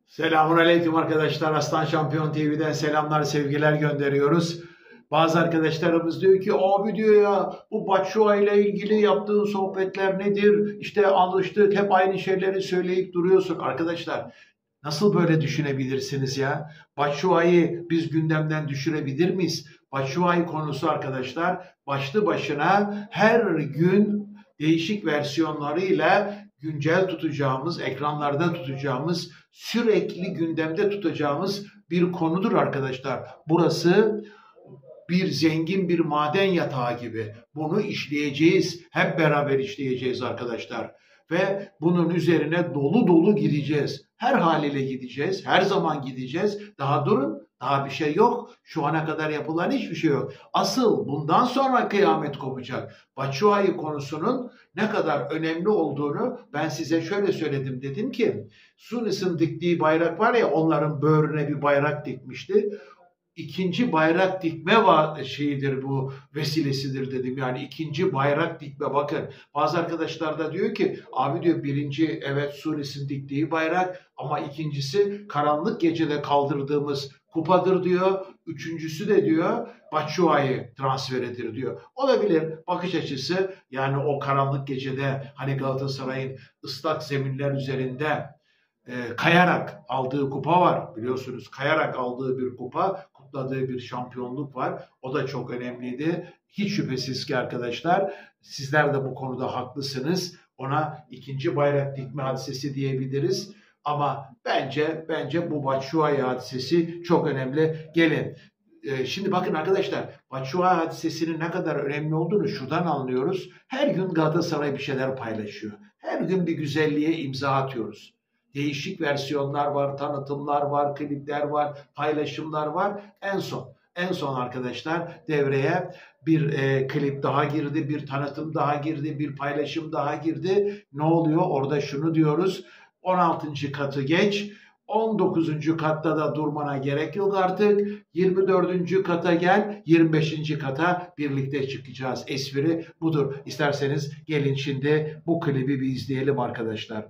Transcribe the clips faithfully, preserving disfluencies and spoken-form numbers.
Selamünaleyküm arkadaşlar. Aslan Şampiyon T V'den selamlar, sevgiler gönderiyoruz. Bazı arkadaşlarımız diyor ki abi diyor ya bu Batshuayi ile ilgili yaptığın sohbetler nedir? İşte alıştık hep aynı şeyleri söyleyip duruyorsun. Arkadaşlar nasıl böyle düşünebilirsiniz ya? Batshuayi'yi biz gündemden düşürebilir miyiz? Batshuayi konusu arkadaşlar başlı başına her gün değişik versiyonlarıyla güncel tutacağımız, ekranlarda tutacağımız, sürekli gündemde tutacağımız bir konudur arkadaşlar. Burası bir zengin bir maden yatağı gibi. Bunu işleyeceğiz, hep beraber işleyeceğiz arkadaşlar. Ve bunun üzerine dolu dolu gideceğiz. Her haliyle gideceğiz, her zaman gideceğiz. Daha durun, daha bir şey yok. Şu ana kadar yapılan hiçbir şey yok. Asıl bundan sonra kıyamet kopacak. Batshuayi konusunun ne kadar önemli olduğunu ben size şöyle söyledim. Dedim ki Sunis'in diktiği bayrak var ya, onların böğrüne bir bayrak dikmişti. İkinci bayrak dikme şeyidir bu, vesilesidir dedim. Yani ikinci bayrak dikme, bakın. Bazı arkadaşlar da diyor ki abi diyor birinci evet Sunis'in diktiği bayrak ama ikincisi karanlık gecede kaldırdığımız kupadır diyor. Üçüncüsü de diyor Batshuayi transferidir diyor. Olabilir bakış açısı, yani o karanlık gecede hani Galatasaray'ın ıslak zeminler üzerinde E, kayarak aldığı kupa var, biliyorsunuz. Kayarak aldığı bir kupa, kutladığı bir şampiyonluk var. O da çok önemliydi. Hiç şüphesiz ki arkadaşlar sizler de bu konuda haklısınız. Ona ikinci bayrak dikme hadisesi diyebiliriz. Ama bence bence bu Batshuayi hadisesi çok önemli. Gelin. E, şimdi bakın arkadaşlar, Batshuayi hadisesinin ne kadar önemli olduğunu şuradan anlıyoruz. Her gün Galatasaray bir şeyler paylaşıyor. Her gün bir güzelliğe imza atıyoruz. Değişik versiyonlar var, tanıtımlar var, klipler var, paylaşımlar var. En son, en son arkadaşlar devreye bir e, klip daha girdi, bir tanıtım daha girdi, bir paylaşım daha girdi. Ne oluyor? Orada şunu diyoruz, on altıncı katı geç, on dokuzuncu katta da durmana gerek yok artık. yirmi dördüncü kata gel, yirmi beşinci kata birlikte çıkacağız. Espri budur. İsterseniz gelin şimdi bu klibi bir izleyelim arkadaşlar.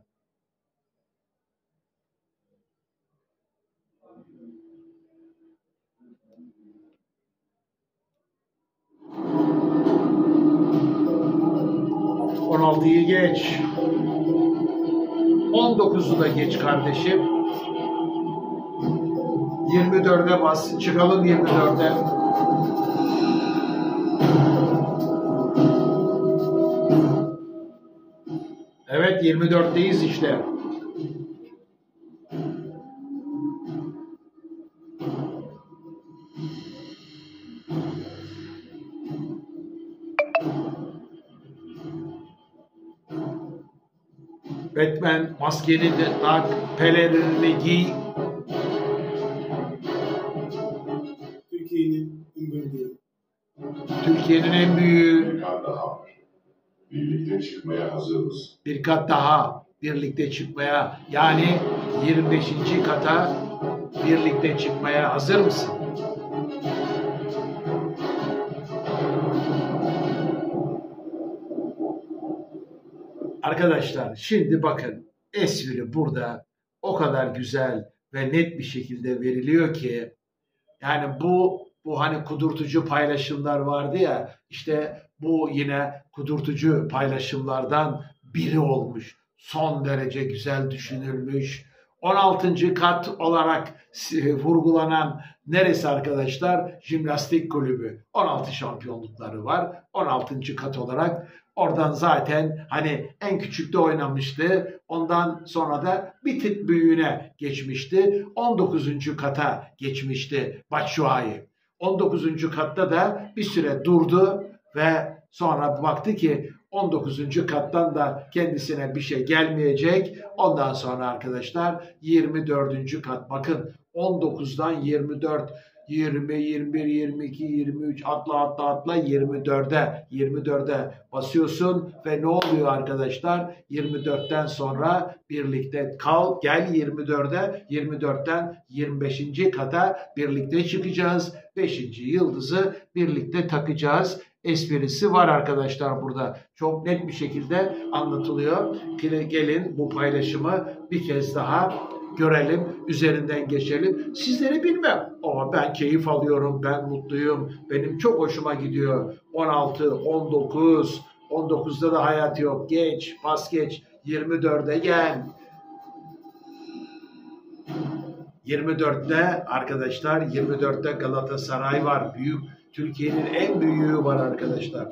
on altıyı geç. on dokuzu da geç kardeşim. yirmi dörde bas. Çıkalım yirmi dörde. Evet, yirmi dörtteyiz işte. Batman maskeni de tak, pelerinini giy. Türkiye'nin en büyüğü. Türkiye'nin en büyüğü. Bir kat daha var. Birlikte çıkmaya hazır mısın? Bir kat daha birlikte çıkmaya, yani yirmi beşinci kata birlikte çıkmaya hazır mısın? Arkadaşlar şimdi bakın, espri burada o kadar güzel ve net bir şekilde veriliyor ki, yani bu bu hani kudurtucu paylaşımlar vardı ya, işte bu yine kudurtucu paylaşımlardan biri olmuş. Son derece güzel düşünülmüş. on altıncı kat olarak vurgulanan neresi arkadaşlar? Jimnastik kulübü. on altı şampiyonlukları var. on altıncı kat olarak oradan zaten hani en küçükte oynamıştı. Ondan sonra da bir tık büyüğüne geçmişti. on dokuzuncu kata geçmişti Batshuayi. on dokuzuncu katta da bir süre durdu ve sonra baktı ki on dokuzuncu kattan da kendisine bir şey gelmeyecek. Ondan sonra arkadaşlar yirmi dördüncü kat. Bakın on dokuzdan yirmi dört, yirmi, yirmi bir, yirmi iki, yirmi üç atla atla atla yirmi dörde. yirmi dörde basıyorsun ve ne oluyor arkadaşlar? yirmi dörtten sonra birlikte kal, gel yirmi dörde. yirmi dörtten yirmi beşinci kata birlikte çıkacağız. beşinci yıldızı birlikte takacağız. Esprisi var arkadaşlar burada. Çok net bir şekilde anlatılıyor. Gelin bu paylaşımı bir kez daha görelim, üzerinden geçelim. Sizleri bilmem ama ben keyif alıyorum, ben mutluyum, benim çok hoşuma gidiyor. on altı, on dokuz, on dokuzda da hayat yok, geç, pas geç, yirmi dörde gel. yirmi dörtte arkadaşlar, yirmi dörtte Galatasaray var. Büyük, Türkiye'nin en büyüğü var arkadaşlar.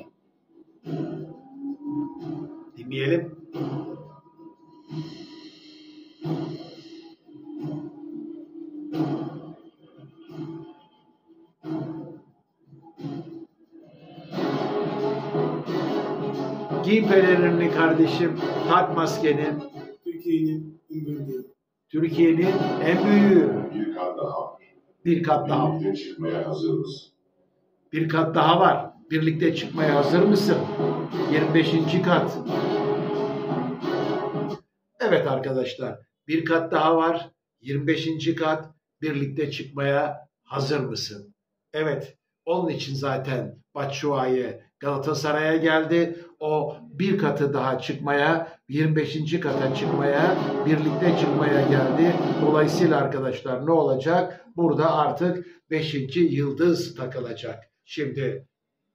Dinleyelim. Giy pelerinini kardeşim, tak maskeni. Türkiye'nin en büyüğü. Türkiye'nin en büyüğü. Bir kat daha. Bir kat daha. Birlikte çıkmaya hazır mısın? Bir kat daha var. Birlikte çıkmaya hazır mısın? yirmi beşinci kat. Evet arkadaşlar, bir kat daha var. yirmi beşinci kat. Birlikte çıkmaya hazır mısın? Evet, onun için zaten Batshuayi Galatasaray'a geldi. O bir katı daha çıkmaya, yirmi beşinci kata çıkmaya, birlikte çıkmaya geldi. Dolayısıyla arkadaşlar ne olacak? Burada artık beşinci yıldız takılacak. Şimdi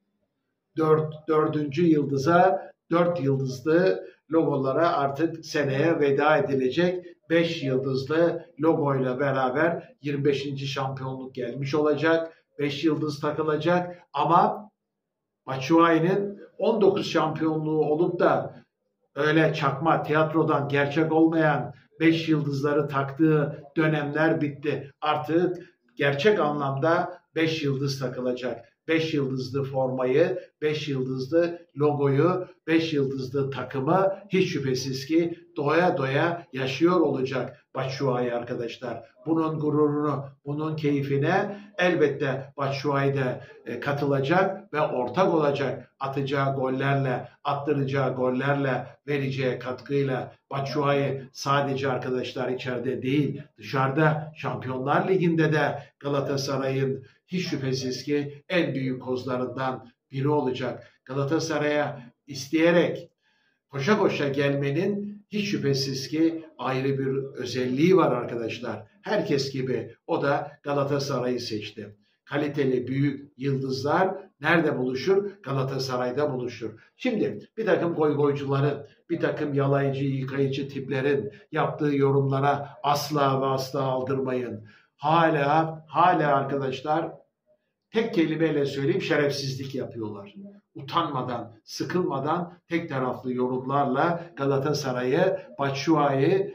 dört, dördüncü yıldıza, dört yıldızlı logolara artık seneye veda edilecek. beş yıldızlı logoyla beraber yirmi beşinci şampiyonluk gelmiş olacak. beş yıldız takılacak ama Batshuayi'nin on dokuz şampiyonluğu olup da öyle çakma, tiyatrodan gerçek olmayan beş yıldızları taktığı dönemler bitti. Artık gerçek anlamda beş yıldız takılacak. beş yıldızlı formayı, beş yıldızlı logoyu, beş yıldızlı takımı hiç şüphesiz ki doya doya yaşıyor olacak Batshuayi arkadaşlar. Bunun gururunu, bunun keyfine elbette Batshuayi de e, katılacak ve ortak olacak. Atacağı gollerle, attıracağı gollerle, vereceği katkıyla. Batshuayi sadece arkadaşlar içeride değil, dışarıda Şampiyonlar Ligi'nde de Galatasaray'ın hiç şüphesiz ki en büyük kozlarından biri olacak. Galatasaray'a isteyerek koşa koşa gelmenin hiç şüphesiz ki ayrı bir özelliği var arkadaşlar. Herkes gibi o da Galatasaray'ı seçti. Kaliteli büyük yıldızlar nerede buluşur? Galatasaray'da buluşur. Şimdi bir takım goygoycuların, bir takım yalayıcı, yıkayıcı tiplerin yaptığı yorumlara asla ve asla aldırmayın. Hala, hala arkadaşlar tek kelimeyle söyleyeyim şerefsizlik yapıyorlar. Utanmadan, sıkılmadan tek taraflı yorumlarla Galatasaray'ı, Batshuayi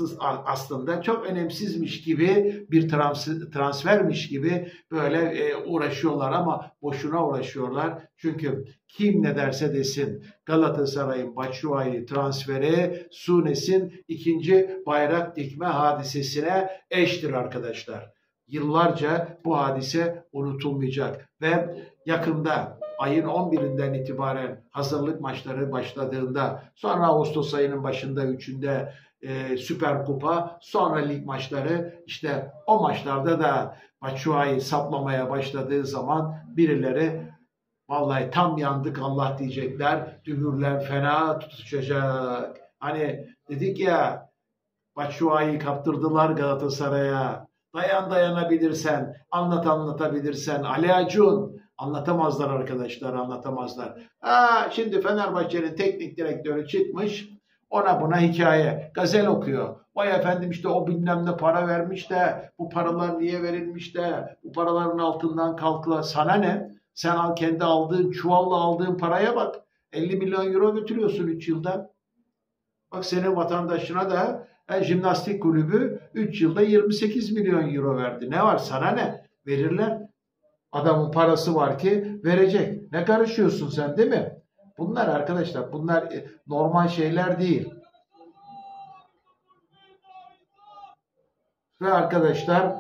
aslında çok önemsizmiş gibi bir transfermiş gibi böyle uğraşıyorlar ama boşuna uğraşıyorlar. Çünkü kim ne derse desin Galatasaray'ın Batshuayi transferi Sunes'in ikinci bayrak dikme hadisesine eştir arkadaşlar. Yıllarca bu hadise unutulmayacak ve yakında ayın on birinden itibaren hazırlık maçları başladığında sonra Ağustos ayının başında üçünde e, Süper Kupa sonra lig maçları işte o maçlarda da Batshuayi saplamaya başladığı zaman birileri vallahi tam yandık Allah diyecekler. Dübürler fena tutuşacak. Hani dedik ya Batshuayi'yi kaptırdılar Galatasaray'a. Dayan dayanabilirsen, anlat anlatabilirsen. Ali Acun anlatamazlar arkadaşlar, anlatamazlar. Ha, şimdi Fenerbahçe'nin teknik direktörü çıkmış, ona buna hikaye, gazel okuyor. Vay efendim işte o bilmem ne para vermiş de, bu paralar niye verilmiş de, bu paraların altından kalkıla. Sana ne? Sen al kendi aldığın, çuvalla aldığın paraya bak. elli milyon euro götürüyorsun üç yılda. Bak senin vatandaşına da e, jimnastik kulübü üç yılda yirmi sekiz milyon euro verdi. Ne var sana ne? Verirler. Adamın parası var ki verecek. Ne karışıyorsun sen değil mi? Bunlar arkadaşlar bunlar e, normal şeyler değil. Ve arkadaşlar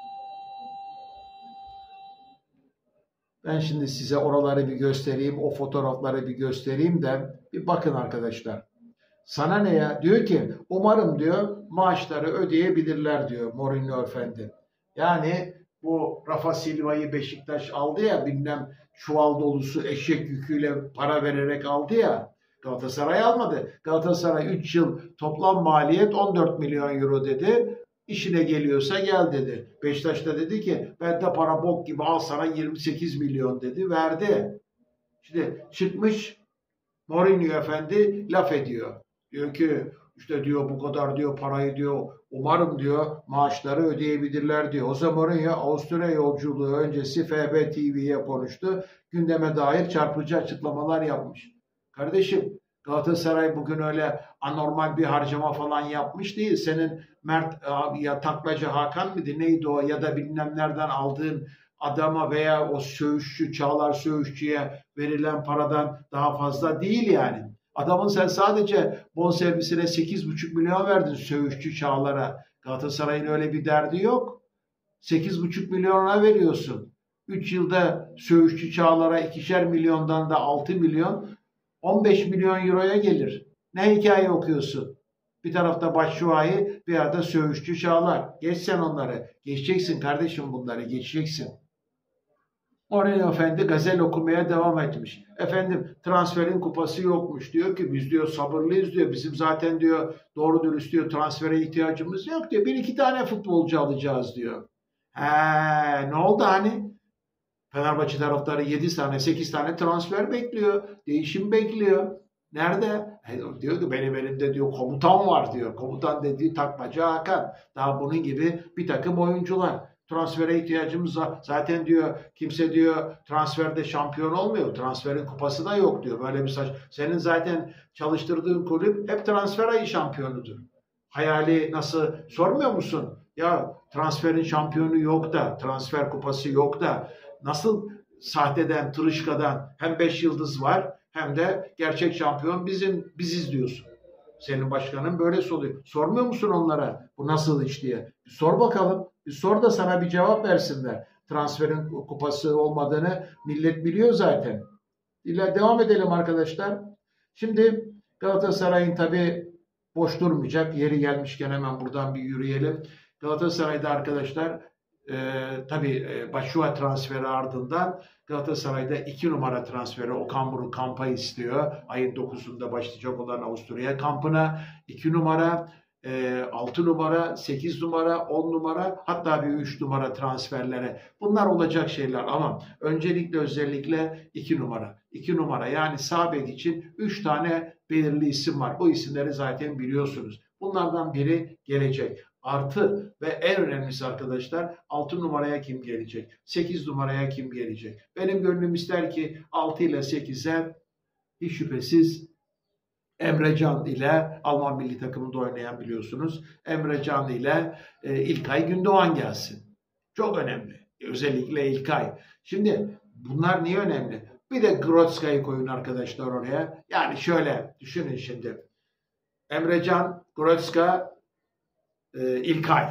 ben şimdi size oraları bir göstereyim. O fotoğrafları bir göstereyim de bir bakın arkadaşlar. Sana ne ya? Diyor ki umarım diyor maaşları ödeyebilirler diyor Mourinho efendi. Yani bu Rafa Silva'yı Beşiktaş aldı ya bilmem çuval dolusu eşek yüküyle para vererek aldı ya. Galatasaray almadı. Galatasaray üç yıl toplam maliyet on dört milyon euro dedi. İşine geliyorsa gel dedi. Beşiktaş da dedi ki bende para bok gibi, al sana yirmi sekiz milyon dedi. Verdi. Şimdi çıkmış Mourinho efendi laf ediyor. Diyor ki işte diyor bu kadar diyor parayı diyor umarım diyor maaşları ödeyebilirler diyor. O zaman Mourinho Avusturya yolculuğu öncesi F B T V'ye konuştu. Gündeme dair çarpıcı açıklamalar yapmış. Kardeşim, Galatasaray bugün öyle anormal bir harcama falan yapmış değil. Senin Mert abi ya taklacı Hakan mıydı neydi o, ya da bilmem nereden aldığın adama veya o söğüşçü Çağlar Söğüşçü'ye verilen paradan daha fazla değil yani. Adamın sen sadece bonservisine sekiz buçuk milyon verdin Söğüşçü Çağlar'a. Galatasaray'ın öyle bir derdi yok. sekiz buçuk milyona veriyorsun. üç yılda Söğüşçü Çağlar'a ikişer milyondan da altı milyon, on beş milyon euroya gelir. Ne hikaye okuyorsun? Bir tarafta Batshuayi, bir arada Söğüşçü Çağlar. Geç sen onları. Geçeceksin kardeşim bunları. Geçeceksin. Mourinho efendi gazel okumaya devam etmiş. Efendim transferin kupası yokmuş. Diyor ki biz diyor sabırlıyız diyor. Bizim zaten diyor doğru dürüst diyor transfere ihtiyacımız yok diyor. Bir iki tane futbolcu alacağız diyor. He, ne oldu hani? Fenerbahçe taraftarı yedi tane sekiz tane transfer bekliyor. Değişim bekliyor. Nerede? E, diyor ki benim elimde diyor komutan var diyor. Komutan dediği taklacı Hakan. Daha bunun gibi bir takım oyuncular. Transfere ihtiyacımız var. Zaten diyor kimse diyor transferde şampiyon olmuyor. Transferin kupası da yok diyor. Böyle bir saç. Senin zaten çalıştırdığın kulüp hep transfer ayı şampiyonudur. Hayali nasıl sormuyor musun? Ya transferin şampiyonu yok da, transfer kupası yok da nasıl sahteden, tırışkadan hem beş yıldız var hem de gerçek şampiyon bizim biziz diyorsun. Senin başkanın böyle soruyor. Sormuyor musun onlara bu nasıl iş diye? Bir sor bakalım. Bir sor da sana bir cevap versinler. Transferin kupası olmadığını millet biliyor zaten. İlla devam edelim arkadaşlar. Şimdi Galatasaray'ın tabii boş durmayacak. Yeri gelmişken hemen buradan bir yürüyelim. Galatasaray'da arkadaşlar e, tabii e, Batshuayi transferi ardından Galatasaray'da iki numara transferi Okan Buruk kampa istiyor. Ayın dokuzunda başlayacak olan Avusturya kampına iki numara, e, altı numara, sekiz numara, on numara, hatta bir üç numara transferlere. Bunlar olacak şeyler ama öncelikle özellikle iki numara. iki numara yani sağ bek için üç tane belirli isim var. Bu isimleri zaten biliyorsunuz. Bunlardan biri gelecek. Artı ve en önemlisi arkadaşlar altı numaraya kim gelecek? sekiz numaraya kim gelecek? Benim gönlüm ister ki altı ile sekize hiç şüphesiz Emre Can ile Alman milli takımında oynayan biliyorsunuz. Emre Can ile e, İlkay Gündoğan gelsin. Çok önemli. Özellikle İlkay. Şimdi bunlar niye önemli? Bir de Grotzka'yı koyun arkadaşlar oraya. Yani şöyle düşünün şimdi. Emre Can, Grotzka, e, İlkay.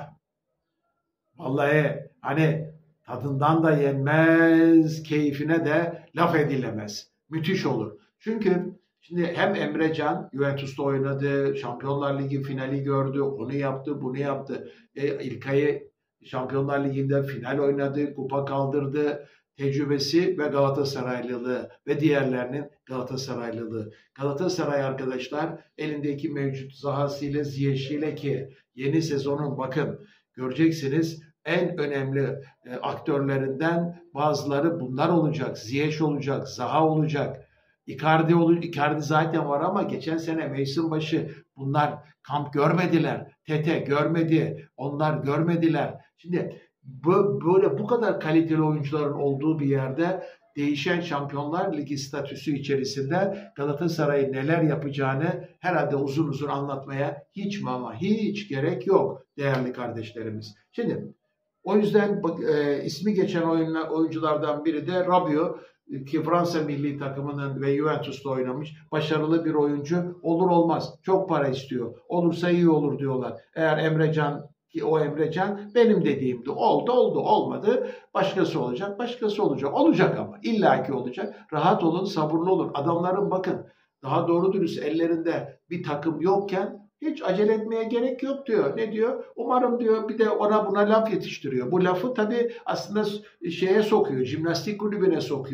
Vallahi hani tadından da yenmez, keyfine de laf edilemez. Müthiş olur. Çünkü şimdi hem Emre Can Juventus'ta oynadı, Şampiyonlar Ligi finali gördü, onu yaptı, bunu yaptı. E, İlkay'ı Şampiyonlar Ligi'nde final oynadı, kupa kaldırdı. Tecrübesi ve Galatasaraylılığı ve diğerlerinin Galatasaraylılığı. Galatasaray arkadaşlar elindeki mevcut sahasıyla, Ziyech'iyle ki yeni sezonun bakın göreceksiniz en önemli e, aktörlerinden bazıları bunlar olacak. Ziyech olacak, Zaha olacak. Icardi, olur, Icardi zaten var ama geçen sene mevsim başı bunlar kamp görmediler. Tete görmedi, onlar görmediler. Şimdi böyle bu kadar kaliteli oyuncuların olduğu bir yerde değişen Şampiyonlar Ligi statüsü içerisinde Galatasaray'ın neler yapacağını herhalde uzun uzun anlatmaya hiç ama hiç gerek yok değerli kardeşlerimiz. Şimdi o yüzden e, ismi geçen oyunlar, oyunculardan biri de Rabiot ki Fransa milli takımının ve Juventus'ta oynamış başarılı bir oyuncu olur olmaz. Çok para istiyor. Olursa iyi olur diyorlar. Eğer Emre Can ki o Emre Can benim dediğimdi. Oldu oldu olmadı. Başkası olacak. Başkası olacak. Olacak ama. İllaki olacak. Rahat olun, sabırlı olun. Adamların bakın daha doğru dürüst ellerinde bir takım yokken hiç acele etmeye gerek yok diyor. Ne diyor? Umarım diyor bir de ona buna laf yetiştiriyor. Bu lafı tabii aslında şeye sokuyor. Jimnastik kulübüne sokuyor.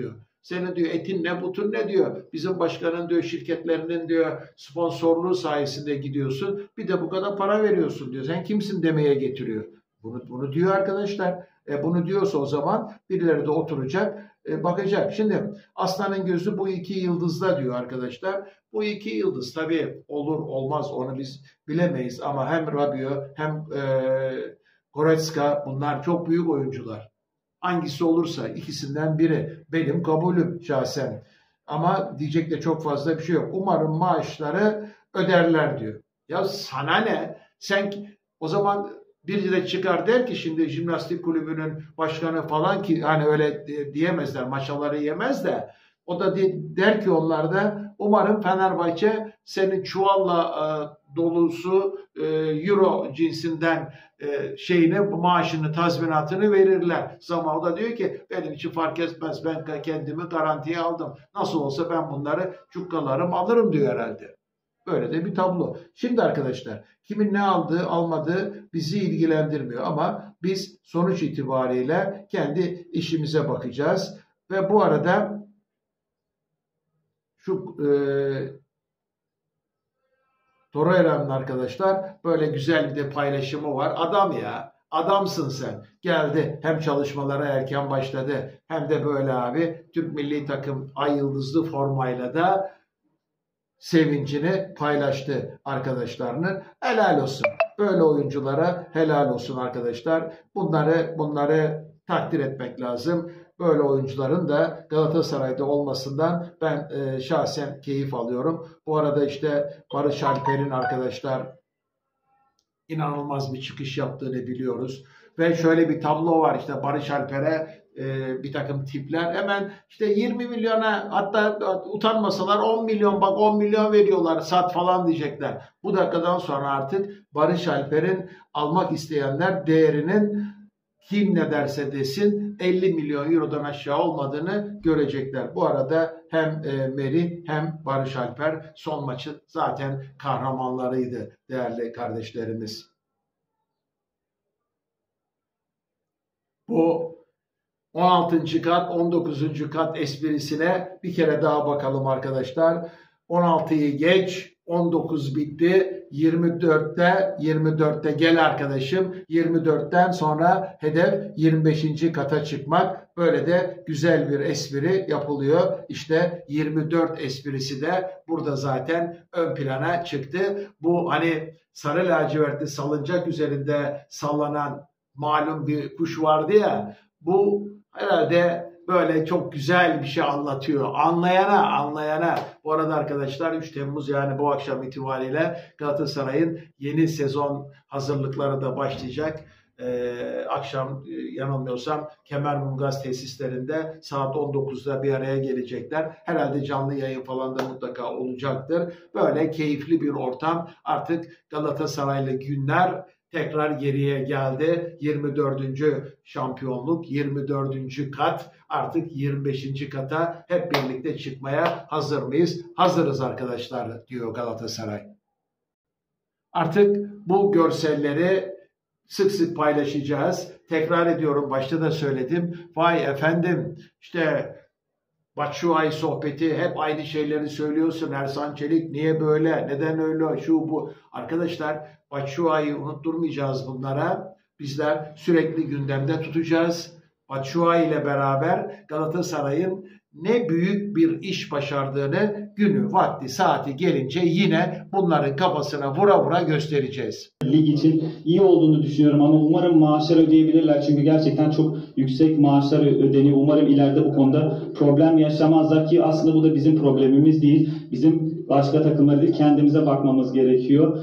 Senin diyor etin ne butun ne diyor. Bizim başkanın diyor şirketlerinin diyor sponsorluğu sayesinde gidiyorsun. Bir de bu kadar para veriyorsun diyor. Sen kimsin demeye getiriyor. Bunu, bunu diyor arkadaşlar. E bunu diyorsa o zaman birileri de oturacak, e, bakacak. Şimdi aslanın gözü bu iki yıldızda diyor arkadaşlar. Bu iki yıldız tabii olur olmaz onu biz bilemeyiz ama hem Rabiot hem e, Goretzka bunlar çok büyük oyuncular. Hangisi olursa ikisinden biri benim kabulüm şahsen. Ama diyecek de çok fazla bir şey yok. Umarım maaşları öderler diyor. Ya sana ne? Sen o zaman biri de çıkar der ki şimdi jimnastik kulübünün başkanı falan ki hani öyle diyemezler maşaları yemez de o da der ki onlar da umarım Fenerbahçe senin çuvalla e, dolusu e, euro cinsinden e, şeyini maaşını tazminatını verirler. Zaman o da diyor ki benim için fark etmez ben kendimi garantiye aldım. Nasıl olsa ben bunları çukkalarım alırım diyor herhalde. Böyle de bir tablo. Şimdi arkadaşlar kimin ne aldığı almadığı bizi ilgilendirmiyor ama biz sonuç itibariyle kendi işimize bakacağız. Ve bu arada şu e, Torreira'nın arkadaşlar böyle güzel bir de paylaşımı var. Adam ya. Adamsın sen. Geldi hem çalışmalara erken başladı hem de böyle abi Türk milli takım ay yıldızlı formayla da sevincini paylaştı arkadaşlarının. Helal olsun. Böyle oyunculara helal olsun arkadaşlar. Bunları bunları takdir etmek lazım. Böyle oyuncuların da Galatasaray'da olmasından ben e, şahsen keyif alıyorum. Bu arada işte Barış Alper'in arkadaşlar inanılmaz bir çıkış yaptığını biliyoruz. Ve şöyle bir tablo var işte Barış Alper'e e, bir takım tipler hemen işte yirmi milyona hatta utanmasalar on milyon bak on milyon veriyorlar sat falan diyecekler. Bu dakikadan sonra artık Barış Alper'in almak isteyenler değerinin kim ne derse desin elli milyon eurodan aşağı olmadığını görecekler. Bu arada hem e, Meri hem Barış Alper son maçı zaten kahramanlarıydı değerli kardeşlerimiz. Bu on altıncı kat on dokuzuncu kat esprisine bir kere daha bakalım arkadaşlar. on altıyı geç, on dokuz bitti. yirmi dörtte yirmi dörtte gel arkadaşım. yirmi dörtten sonra hedef yirmi beşinci kata çıkmak. Böyle de güzel bir espri yapılıyor. İşte yirmi dört esprisi de burada zaten ön plana çıktı. Bu hani sarı lacivertli salıncak üzerinde sallanan malum bir kuş vardı ya. Bu herhalde böyle çok güzel bir şey anlatıyor. Anlayana, anlayana. Bu arada arkadaşlar üç Temmuz yani bu akşam itibariyle Galatasaray'ın yeni sezon hazırlıkları da başlayacak. Ee, akşam yanılmıyorsam Kemerburgaz tesislerinde saat on dokuzda bir araya gelecekler. Herhalde canlı yayın falan da mutlaka olacaktır. Böyle keyifli bir ortam. Artık Galatasaraylı günler tekrar geriye geldi. yirmi dördüncü şampiyonluk, yirmi dördüncü kat, artık yirmi beşinci kata hep birlikte çıkmaya hazır mıyız? Hazırız arkadaşlar diyor Galatasaray. Artık bu görselleri sık sık paylaşacağız. Tekrar ediyorum, başta da söyledim. Vay efendim işte Batshuayi sohbeti, hep aynı şeyleri söylüyorsun Ersan Çelik, niye böyle, neden öyle, şu bu. Arkadaşlar Batshuayi'yi unutturmayacağız bunlara. Bizler sürekli gündemde tutacağız. Batshuayi ile beraber Galatasaray'ın ne büyük bir iş başardığını günü, vakti, saati gelince yine bunların kafasına vura vura göstereceğiz. Lig için iyi olduğunu düşünüyorum ama umarım maaşlar ödeyebilirler. Çünkü gerçekten çok yüksek maaşlar ödeniyor. Umarım ileride bu konuda problem yaşamazlar ki aslında bu da bizim problemimiz değil. Bizim başka takımları değil, kendimize bakmamız gerekiyor.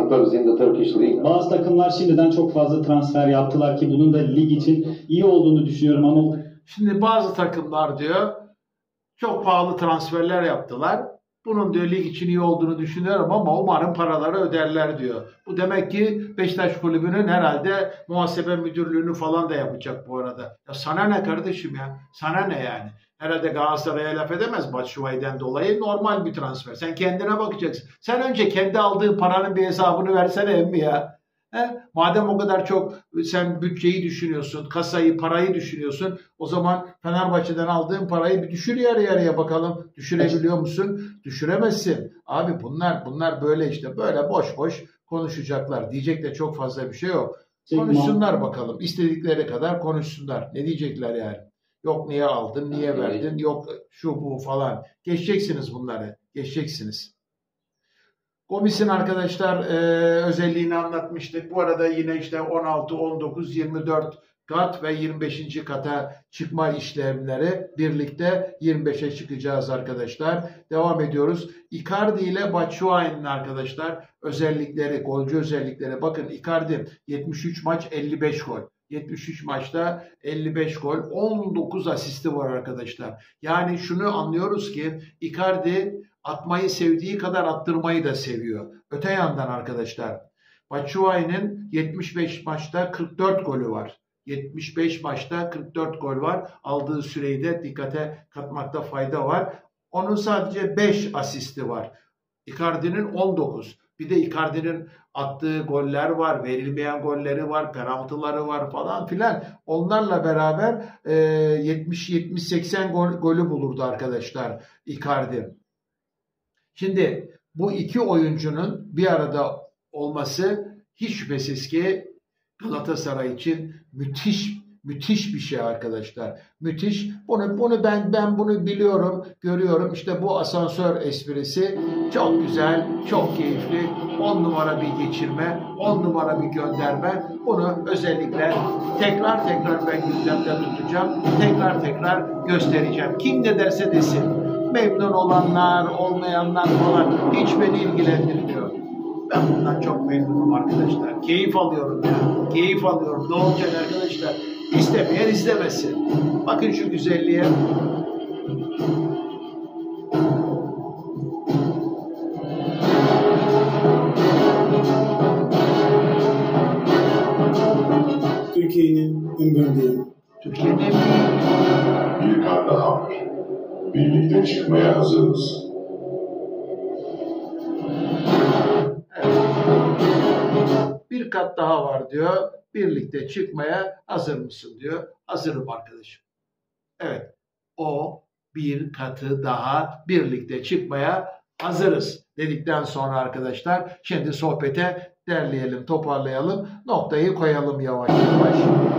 Bazı takımlar şimdiden çok fazla transfer yaptılar ki bunun da lig için iyi olduğunu düşünüyorum ama... Şimdi bazı takımlar diyor çok pahalı transferler yaptılar. Bunun diyor lig için iyi olduğunu düşünüyorum ama umarım paraları öderler diyor. Bu demek ki Beşiktaş Kulübü'nün herhalde muhasebe müdürlüğünü falan da yapacak bu arada. Ya sana ne kardeşim ya? Sana ne yani? Herhalde Galatasaray'a laf edemez Batshuayi'den dolayı, normal bir transfer. Sen kendine bakacaksın. Sen önce kendi aldığın paranın bir hesabını versene emmi ya. He? Madem o kadar çok sen bütçeyi düşünüyorsun, kasayı, parayı düşünüyorsun, o zaman Fenerbahçe'den aldığın parayı bir düşür yarı yarıya bakalım. Düşürebiliyor musun? Düşüremezsin. Abi bunlar bunlar böyle işte böyle boş boş konuşacaklar. Diyecek de çok fazla bir şey yok. Konuşsunlar bakalım. İstedikleri kadar konuşsunlar. Ne diyecekler yani? Yok niye aldın, niye verdin, yok şu bu falan. Geçeceksiniz bunları. Geçeceksiniz. Gomis'in arkadaşlar e, özelliğini anlatmıştık. Bu arada yine işte on altı, on dokuz, yirmi dört kat ve yirmi beşinci kata çıkma işlemleri birlikte yirmi beşe çıkacağız arkadaşlar. Devam ediyoruz. Icardi ile Batshuayi'nin arkadaşlar özellikleri, golcü özellikleri. Bakın Icardi yetmiş üç maç elli beş gol. yetmiş üç maçta elli beş gol, on dokuz asisti var arkadaşlar. Yani şunu anlıyoruz ki Icardi atmayı sevdiği kadar attırmayı da seviyor. Öte yandan arkadaşlar Batshuayi'nin yetmiş beş maçta kırk dört golü var. yetmiş beş maçta kırk dört gol var. Aldığı süreyi de dikkate katmakta fayda var. Onun sadece beş asisti var. Icardi'nin on dokuz. Bir de Icardi'nin attığı goller var, verilmeyen golleri var, penaltıları var falan filan. Onlarla beraber e, yetmiş yetmiş seksen gol, golü bulurdu arkadaşlar Icardi. Şimdi bu iki oyuncunun bir arada olması hiç şüphesiz ki Galatasaray için müthiş müthiş bir şey arkadaşlar. Müthiş. Bunu bunu ben ben bunu biliyorum, görüyorum. İşte bu asansör esprisi çok güzel, çok keyifli. On numara bir geçirme, on numara bir gönderme. Bunu özellikle tekrar tekrar ben gündemde tutacağım. Tekrar tekrar göstereceğim. Kim ne derse desin. Memnun olanlar, olmayanlar falan hiç beni ilgilendirmiyor. Ben bundan çok memnunum arkadaşlar. Keyif alıyorum ya. Keyif alıyorum. Ne olacak arkadaşlar? İstemeyen izlemesin. Bakın şu güzelliğe. Türkiye'nin en bölgeye. Türkiye'nin en Bir kat daha var. Birlikte çıkmaya hazırız. bir kat daha var diyor. Birlikte çıkmaya hazır mısın diyor. Hazırım arkadaşım. Evet. O bir katı daha birlikte çıkmaya hazırız dedikten sonra arkadaşlar şimdi sohbete derleyelim, toparlayalım. Noktayı koyalım yavaş yavaş.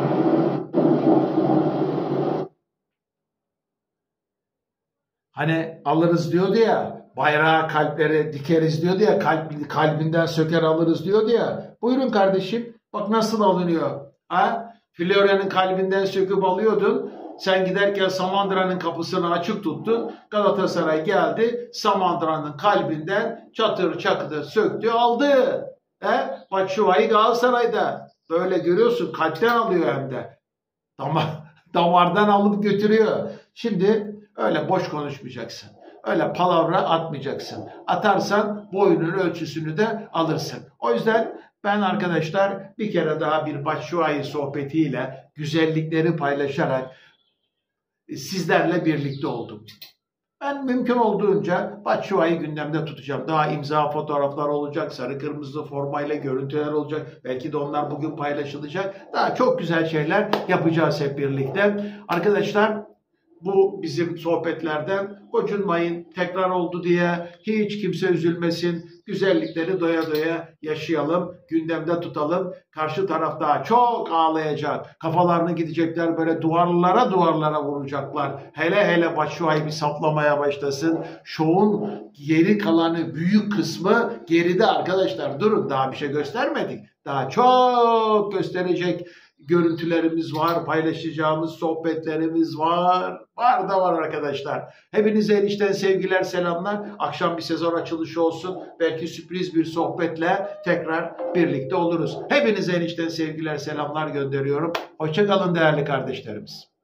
Hani alırız diyordu ya, bayrağı kalplere dikeriz diyordu ya, kalp, kalbinden söker alırız diyordu ya. Buyurun kardeşim, bak nasıl alınıyor. Ha? Florya'nın kalbinden söküp alıyordun. Sen giderken Samandıra'nın kapısını açık tuttun. Galatasaray geldi, Samandıra'nın kalbinden çatır çakıdır söktü, aldı. He? Batshuayi Galatasaray'da. Böyle görüyorsun, kalpten alıyor hem de. Damar, damardan alıp götürüyor. Şimdi öyle boş konuşmayacaksın. Öyle palavra atmayacaksın. Atarsan boyunun ölçüsünü de alırsın. O yüzden ben arkadaşlar bir kere daha bir Batshuayi sohbetiyle güzellikleri paylaşarak sizlerle birlikte oldum. Ben mümkün olduğunca Batshuayi gündemde tutacağım. Daha imza fotoğraflar olacak, sarı kırmızı formayla görüntüler olacak. Belki de onlar bugün paylaşılacak. Daha çok güzel şeyler yapacağız hep birlikte. Arkadaşlar bu bizim sohbetlerden gocunmayın. Tekrar oldu diye hiç kimse üzülmesin. Güzellikleri doya doya yaşayalım. Gündemde tutalım. Karşı taraf daha çok ağlayacak. Kafalarını gidecekler böyle duvarlara duvarlara vuracaklar. Hele hele Batshuayi bir saplamaya başlasın. Şovun geri kalanı büyük kısmı geride arkadaşlar. Durun daha bir şey göstermedik. Daha çok gösterecek görüntülerimiz var, paylaşacağımız sohbetlerimiz var. Var da var arkadaşlar. Hepinize enişten sevgiler, selamlar. Akşam bir sezon açılışı olsun. Belki sürpriz bir sohbetle tekrar birlikte oluruz. Hepinize enişten sevgiler, selamlar gönderiyorum. Hoşça kalın değerli kardeşlerimiz.